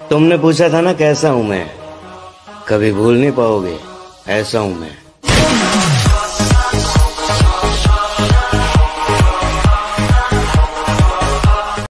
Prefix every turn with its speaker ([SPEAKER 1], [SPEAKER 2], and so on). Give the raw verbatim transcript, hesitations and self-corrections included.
[SPEAKER 1] तुमने पूछा था ना कैसा हूं मैं, कभी भूल नहीं पाओगे ऐसा हूं मैं।